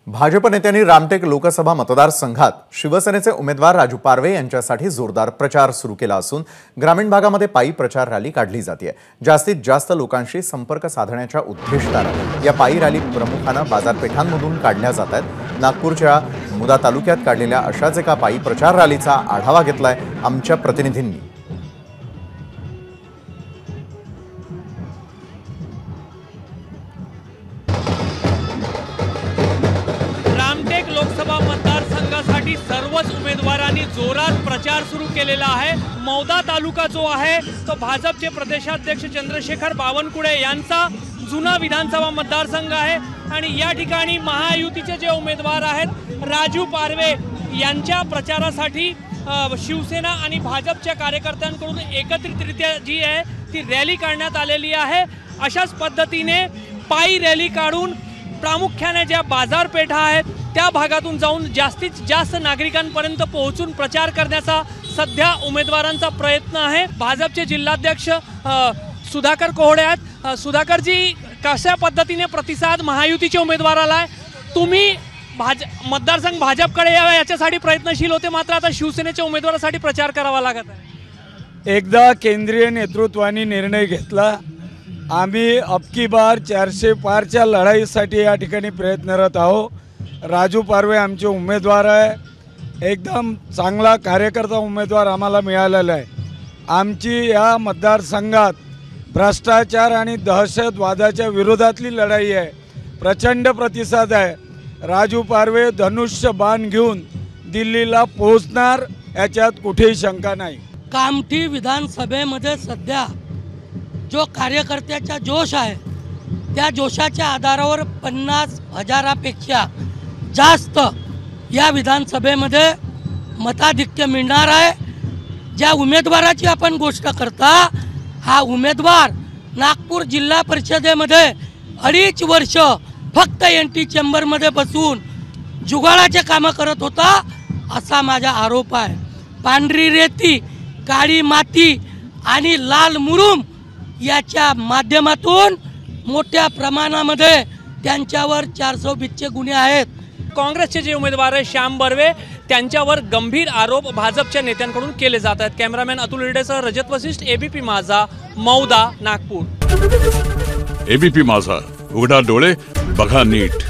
भाजप नेत्यांनी रामटेक लोकसभा मतदारसंघात शिवसेनेचे उमेदवार राजू पारवे यांच्यासाठी जोरदार प्रचार सुरू केला असून ग्रामीण भागामध्ये पायी प्रचार रॅली काढली जाते। जास्तीत जास्त लोकांशी संपर्क साधण्याच्या उद्देशाने या पायी रॅली प्रमुखांना बाजारपेठांमधून काढल्या जात आहेत। नागपूरच्या मुदा तालुक्यात काढलेल्या अशाच एका पायी प्रचार रॅलीचा आढावा घेतलाय आमच्या प्रतिनिधींनी। रामटेक लोकसभा मतदारसंघासाठी सर्वच उमेदवारांनी जोरात प्रचार सुरू केलेला आहे। मौदा तालुका जो आहे तो भाजपचे प्रदेशाध्यक्ष चंद्रशेखर बावनकुळे यांचा जुना विधानसभा मतदारसंघ आहे आणि या ठिकाणी महायुतीचे जे उमेदवार आहेत राजू पारवे यांच्या प्रचारासाठी शिवसेना आणि भाजपच्या कार्यकर्त्यांकडून एकत्रितरित्या जी आहे ती रॅली काढण्यात आलेली आहे। अशाच पद्धतीने पायी रॅली काढून प्रामुख्याने ज्या बाजारपेठा आहेत त्या भागातून जाऊन जास्तीत जास्त नागरिकांपर्यंत पोहोचून प्रचार करण्याचा सध्या उमेदवारांचा प्रयत्न आहे। भाजपचे जिल्हाध्यक्ष सुधाकर कोहड़े आहेत। सुधाकर जी, कशा पद्धतीने प्रतिसाद महायुतीचे उमेदवाराला आहे? तुम्ही मतदारसंघ भाजपकडे यावा याच्यासाठी प्रयत्नशील होते, मात्र आता शिवसेनेच्या उमेदवारासाठी प्रचार करावा लागत आहे। एकदा केंद्रीय नेतृत्वाने निर्णय घेतला, आम्ही अबकी बार 400 पारच्या लढाईसाठी या ठिकाणी प्रयत्नरत आहोत। राजू पारवे आमचे उमेदवार आहे, एकदम चांगला कार्यकर्ता उमेदवार आम्हाला मिळालेला आहे। आमची या मतदारसंघात भ्रष्टाचार आणि दहशतवादाच्या विरोधातली लढाई आहे, प्रचंड प्रतिसाद आहे। राजू पारवे धनुष्य बाण घेऊन दिल्लीला पोहोचणार याच्यात कुठेही शंका नाही। कामठी विधानसभेमध्ये सध्या जो कार्यकर्त्याचा जोश आहे त्या जोशाच्या आधारावर 50,000पेक्षा जास्त या विधानसभेमध्ये मताधिक्य मिळणार आहे। ज्या उमेदवाराची आपण गोष्ट करता, हा उमेदवार नागपूर जिल्हा परिषदेमध्ये 2.5 वर्ष फक्त एनटी चेंबरमध्ये बसून जुगाडाचे कामं करत होता असा माझा आरोप आहे। पांढरी रेती, काळी माती आणि लाल मुरुम याच्या माध्यमातून मोठ्या प्रमाणामध्ये त्यांच्यावर 420चे गुन्हे आहेत। काँग्रेसचे जे उमेदवार आहे श्याम बर्वे त्यांच्यावर गंभीर आरोप भाजपच्या नेत्यांकडून केले जात आहेत। कॅमेरामॅन अतुल हिरडेसह रजत वशिष्ठ, एबीपी माझा, मौदा, नागपूर। एबीपी माझा, उघडा डोळे बघा नीट।